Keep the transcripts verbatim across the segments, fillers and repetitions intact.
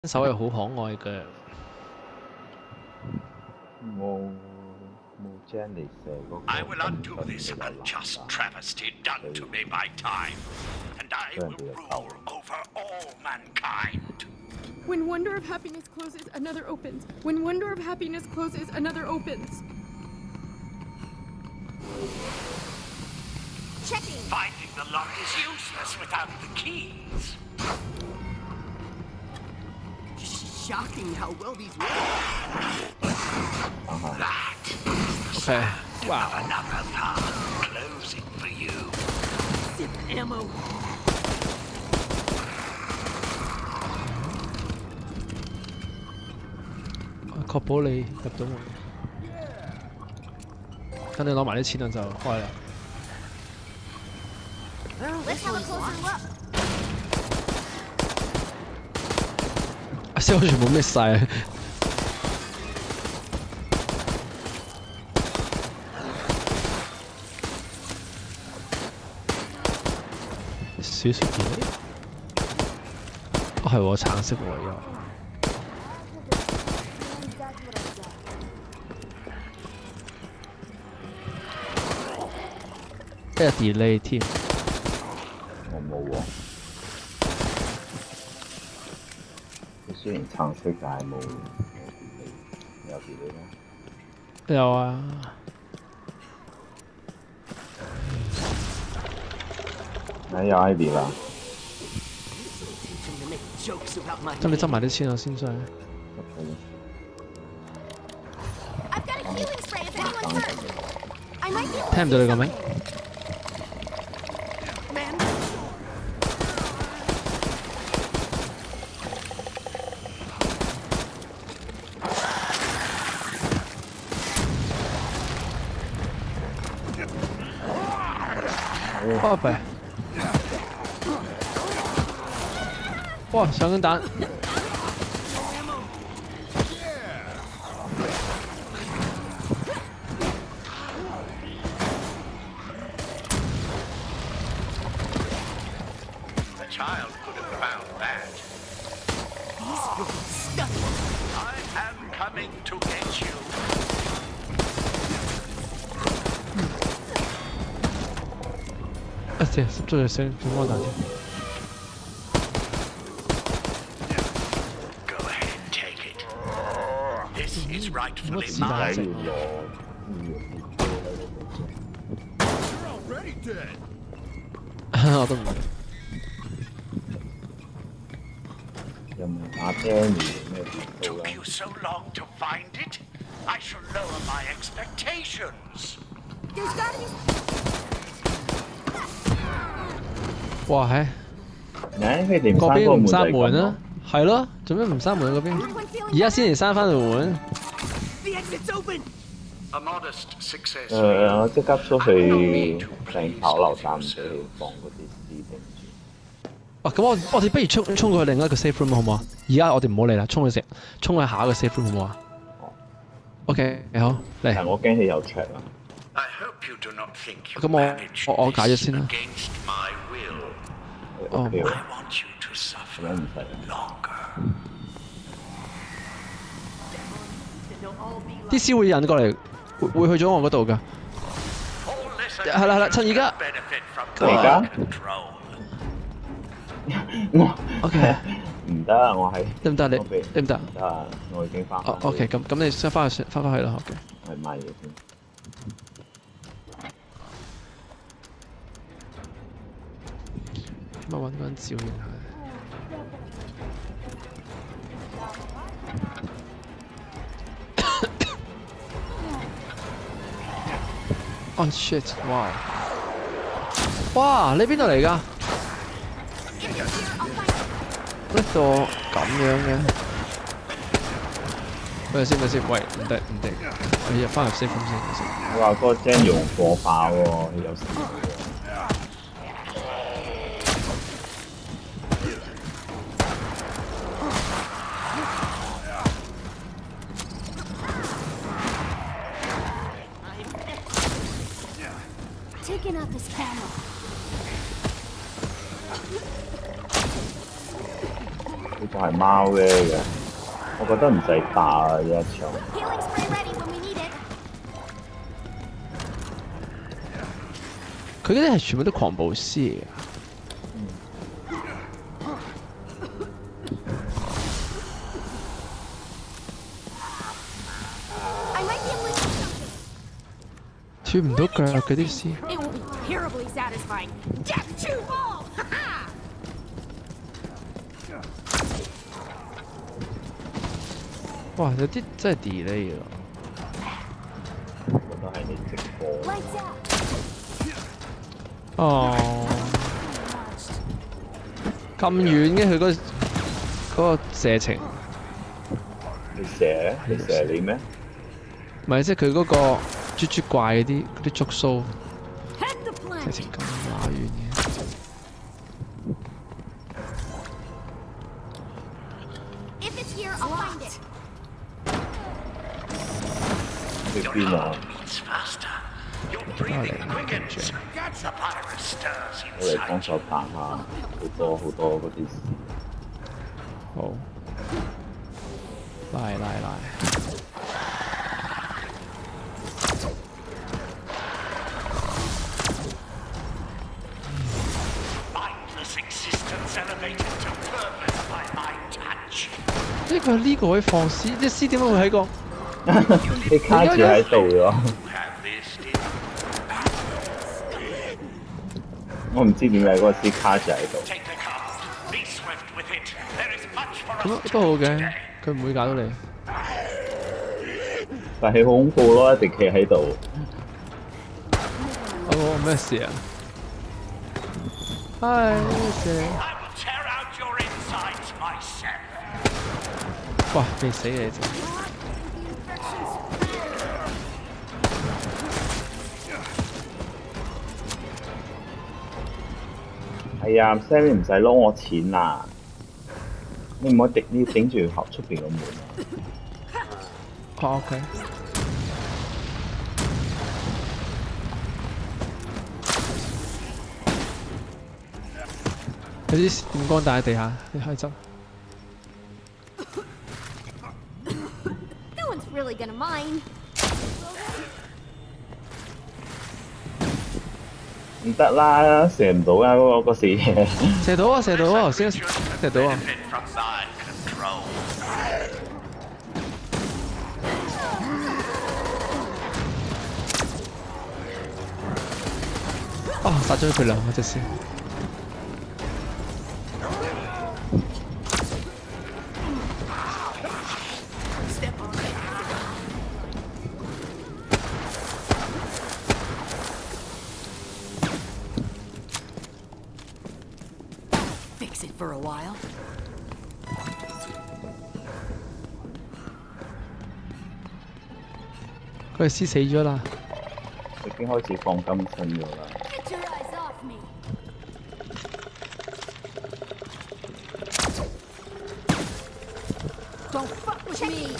手係好可愛嘅。 冇冇將你射嗰個 I will undo this unjust travesty done to me by time, and I will rule over all mankind. When one door of happiness closes, another opens. When one door of happiness closes, another opens. Checking. Finding the lock is useless without the keys. Shocking how well these work. That is Okay. wow. Another path closing for you. Sip ammo. 確保你入到門。等你攞埋啲錢啊就開啦。 Let's have a closer look. 啊！先我全部 miss 晒。少少電力。哦係喎，橙色喎又。即係 delay 添。 我冇喎。佢雖然橙色，但係冇有 delay 咩？ 有啊。 嗱有 I D 啦。 咁你執埋啲錢啊先上。 I've got a healing spray if anyone's hurt. I might be able to 聽唔到你講咩？ 哇弊！哇上緊彈！ The child could have found that. I am coming to get you. 啊對，是做咗先，先幫我打先。 Go ahead, take it. This is rightfully What's mine. that? You're already dead. 我都唔明。 有冇打 Danny 咩電腦 Took 啦？ you so long to find it? I shall lower my expectations. There's gotta be. 哇係！ 誒，佢哋唔閂嗰邊唔閂個門就係門啊？ 咁咯。 係咯，做咩唔閂門啊？嗰邊而家先嚟閂翻條門。 The exit's open. A modest success. 誒，我即刻出去上跑樓站唔使去放嗰啲屍定住。 啊，咁我我哋不如衝衝過去另一個 safe room 好唔好啊？而家我哋唔好理啦，衝去食，衝去下一個 safe room 好唔好啊 ？OK， 好嚟。 但係我驚佢有 check 啊。 I hope you do not think you 咁我 managed 我我解咗 this 先啦。 against my will. 哦， OK I 喎， want you to 咁 suffer 樣唔使啊。 longer. 啲屍會引過嚟，會會去咗我嗰度㗎。 All listeners 係啦係啦，趁而家。 benefit from 而家 control. 我 OK， 唔得啊！我係得唔得你？ 我俾得唔得？ 唔得啊！我已經翻哦，OK，咁咁你先翻去翻返去啦，OK。 係買嘢先。 咁我揾個人照應下。Oh shit！ 哇！哇！你邊度嚟㗎？呢度咁樣嘅。喂先，喂先，喂，唔得唔得，你入翻入 safe room 先。 我話嗰個 Jen 用火爆喎，佢有時喎。 Taking out this camera. 個係貓嘅嘅，我覺得唔使打啊呢一場。 Healing spray ready when we need it. 佢嗰啲係全部都狂暴師嚟嘅。 斷唔到腳嗰啲絲。 It will be terribly satisfying. Death to all! Ha ha! 哇！有啲真係 delay 啊！ 我都係你直播。 Lights out. 哦，咁遠嘅佢嗰嗰個射程， 你射你射你咩？ 唔係即係佢嗰個豬豬怪嗰啲嗰啲觸鬚， Head the flank. 射程咁乸遠嘅。 If it's here, I'll find it. 去邊啊？ Beats faster. Your breathing quickens. The virus stirs 我嚟 inside 幫手拍下，好多好多嗰啲。 好，拉拉拉。 mindless existence elevated to purpose by my touch. 即係佢呢個可以放絲，啲絲點解會喺個？ 你卡住喺度咗， You have this in 我唔知點解嗰個絲卡住喺度。 take the cup. Be swift with it. There is much for 咁 us to 都好 do 嘅 today.， 佢唔會搞到你。 但係好恐怖咯，一直企喺度。 哦，咩事啊？唉，咩事？ I will tear out your insides myself. 哇，未死你啫！ 係啊 ，Sammy 唔使攞我錢啊！你唔可以頂，你要頂住後出邊個門啊！ 哦 ，OK。有啲電光彈喺地下，你可以執。 No one's really gonna mind. 唔得啦，射唔到啊！嗰、個個死嘢。 射到啊！射到啊！頭先射到啊！ Benefit from thy control. 啊！殺咗佢兩個隻先。 Fix it for a while. 佢係絲死咗啦。 已經開始放金身咗啦。 Get your eyes off me. Don't fuck with me.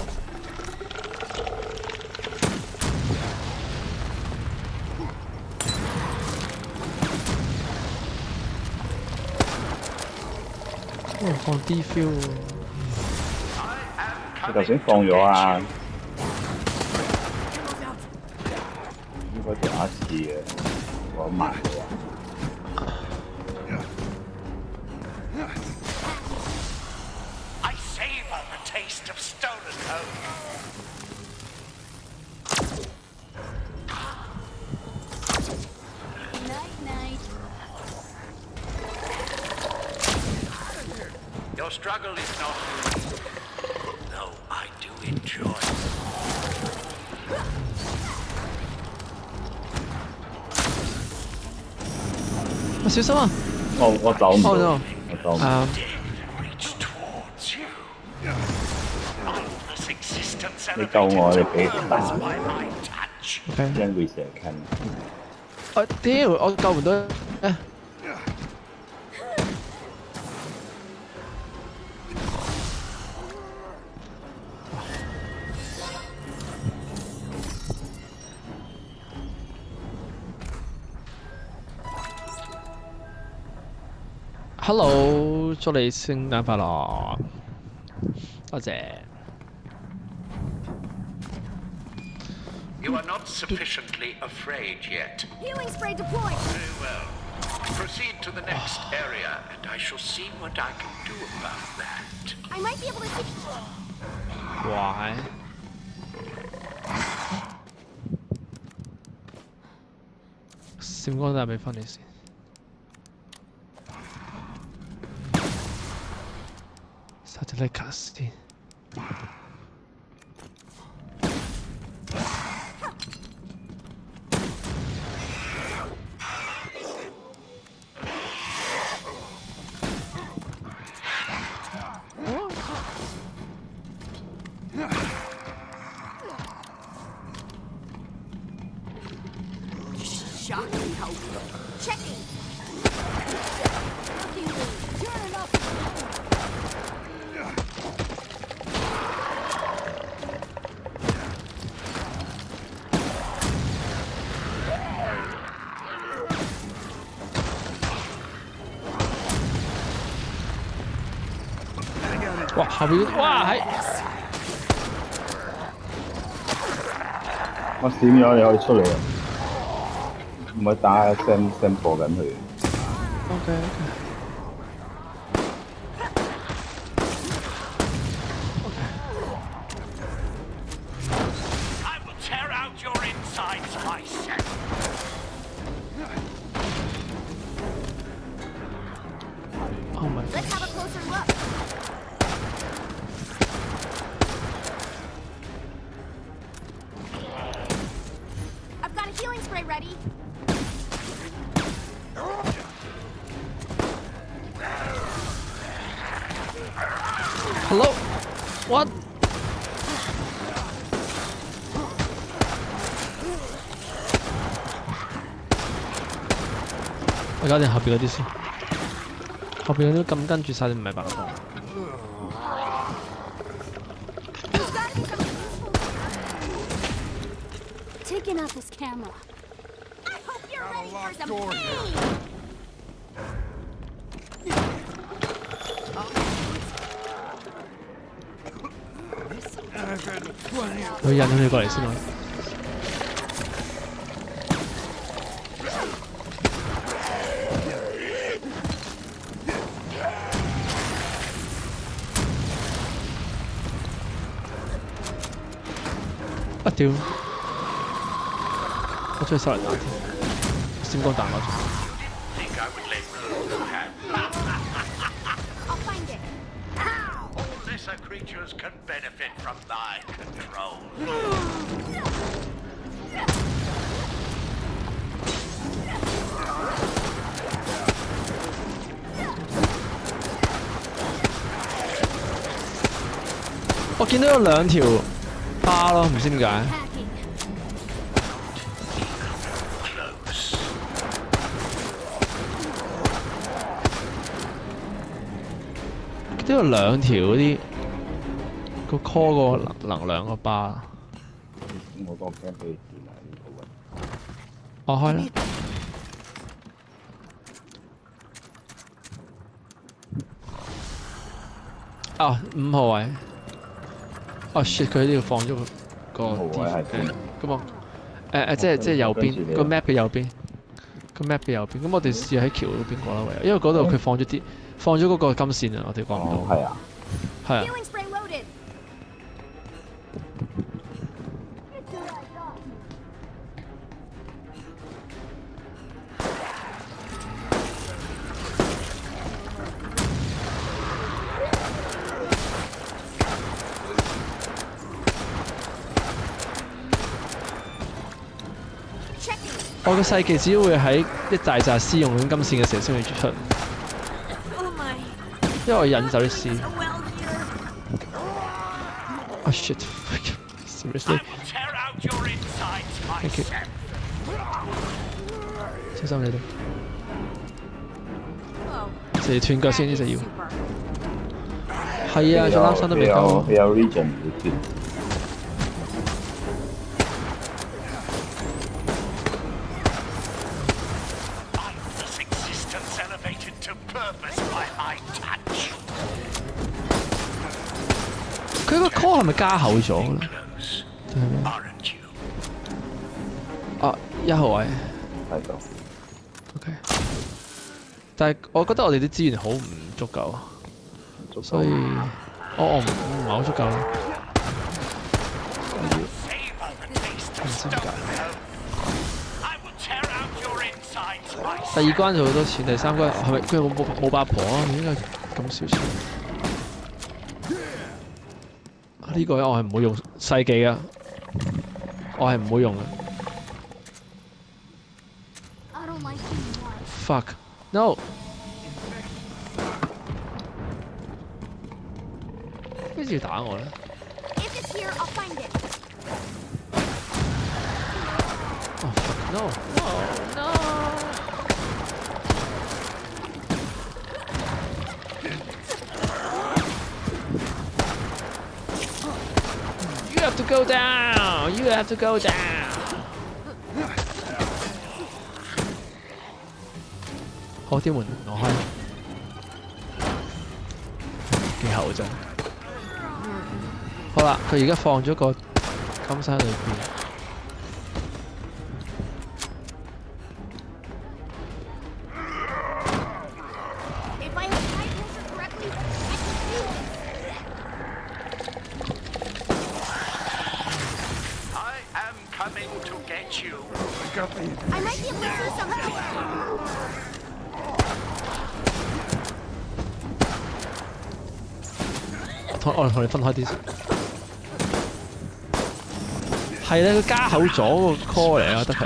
哇！放 D feel 喎。 佢頭先放咗啊！應該第一次嘅，我慢咗啊！ I savor the taste of stolen home. Night, night. Your struggle is not easy, though I do enjoy it. 啊！小心啊！ 我我走唔到， 哦 no！ 我走唔到。 啊！ Reach towards you. Mindless existence 你救我，你俾 elevated 打， by my touch. OK。 因會射近。 啊！屌！我救唔到啊！ Hello， 祝你聖誕快樂，多謝。 You are not sufficiently afraid yet. Healing spray deployed. Very well. Proceed to the next area, and I shall see what I can do about that. I might be able to see. 哇！閃光彈俾翻你先。Satellite cast 先。 Shocking how Checking. turn it up. 哇！後邊哇係我閃咗，你可以出嚟啊！唔係打 Sam Sam 播緊佢。 OK OK。 I will tear out your insides myself. Oh my Let's god！ have a closer look. I've got a healing spray ready. Hello what？ 我搞掂後邊嗰啲先，後邊嗰啲咁跟住晒，你唔係辦法。 There's gotta be something useful here. Taking out this camera. I hope you're ready for some pain. 佢引佢過嚟先啦。啊屌！我出去收嚟打添，閃光彈攞住。 Think I would let you have? I'll find it. All lesser creatures can benefit from thy control. 我見到有兩條巴咯，唔知點解。 Hacking. Close. 都有兩條嗰啲個 call 個能能量個巴。 我個 cam 可以轉埋呢個位。 我開啦。啊，五號位。哦 shit！ 佢呢度放咗個五號位係邊誒咁啊誒誒，即係即係右邊個 map 嘅右邊，個 map 嘅右邊。咁我哋試喺橋嗰邊過啦，唯有，因為嗰度佢放咗啲放咗嗰個金線啊，我哋講唔哦， 到。 係啊。 係啊。 Healing spray loaded. Checking. 我個世技只會喺一大紮絲用緊金線嘅時候先會出， Oh my. 因為我引走啲絲。 So well here. Oh shit! Seriously? I will tear out your insides Thank you. myself. 小心你哋， Oh. 就要斷腳先呢就要。 Super. 係啊，仲啱身都未佢有夠佢。有 region 要斷。 Find this existence elevated to purpose by my touch. 佢個 call 係咪加厚咗咧？ Aren't you? 啊，一號位。 喺度。 OK。但係我覺得我哋啲資源好唔足夠，所以我我唔唔係好足夠咯。我要唔知點解。第二關就好多錢，第三關係咪佢冇冇冇八婆啊？應該咁少錢。呢個我係唔會用世紀嘅，我係唔會用嘅。Fuck no！ 跟住打我咧。Oh fuck no no no！ You have to go down. You have to go down. 好，啲門攞開，幾厚啫。好啦，佢而家放咗個金山裏邊。 I might be able to see something. 同我同你分開啲先。係咧，佢加厚咗個 call 嚟啊，得佢。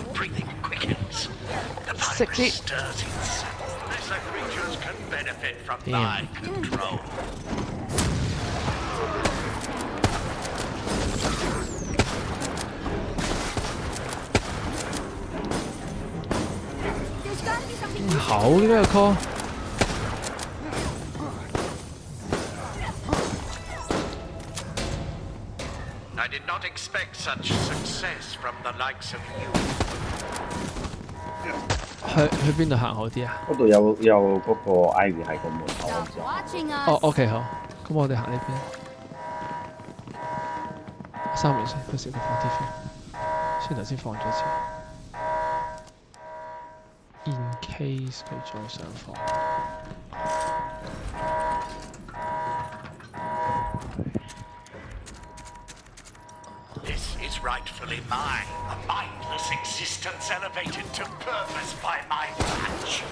食啲。Damn。好嘅咩 call？ I did not expect such success from the likes of you. 去去邊度行好啲啊？ 嗰度有有嗰個 Ivy 喺個門口嗰陣。 哦 ，OK 好，咁我哋行呢邊。三秒先，佢食個放 T V， 先頭先放咗一次。In case 佢再上課。 This is rightfully mine, a mindless existence elevated to purpose by my touch.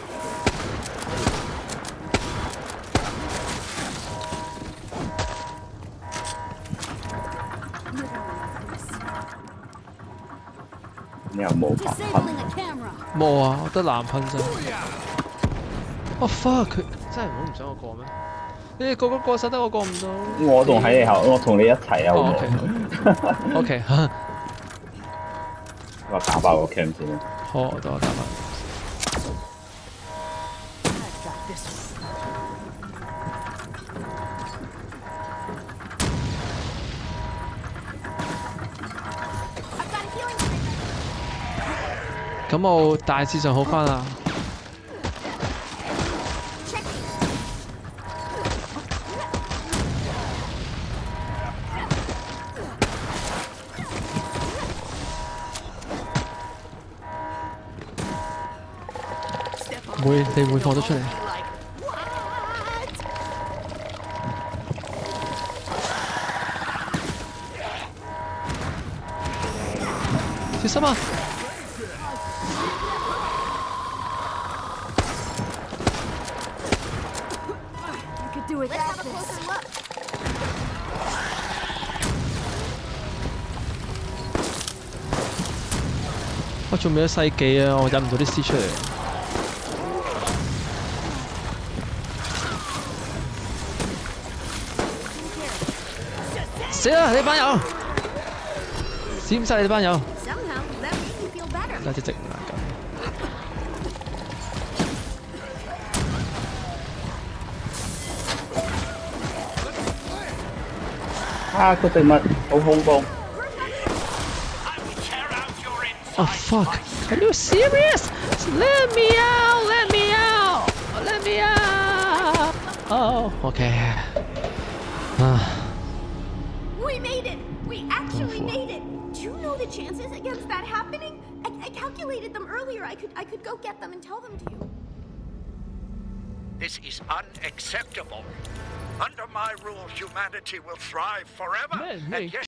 你有冇白噴？ 冇啊，我得藍噴啫。哦 fuck！ 佢真係唔好唔想我過咩？你哋個個過晒得我過唔到。 我仲喺你後，我同你一齊啊！好冇。O K。 我打爆個 cam 先啦。 好，我等我打爆。咁我大致上好翻啦。會，你會放得出嚟。小心啊！我仲未有世紀啊！我引唔到啲絲出嚟。死啦！你班友，閃晒你班友。加隻直唔難救。 啊！個植物好恐怖。 Oh fuck! Are you serious? Let me out! Let me out! Let me out! Oh, okay. 啊， you know the chances against that happening? I, I calculated them earlier. I could I could go get them and tell them to you. This is unacceptable. Under my rule, humanity will thrive forever. Man, and hey. yet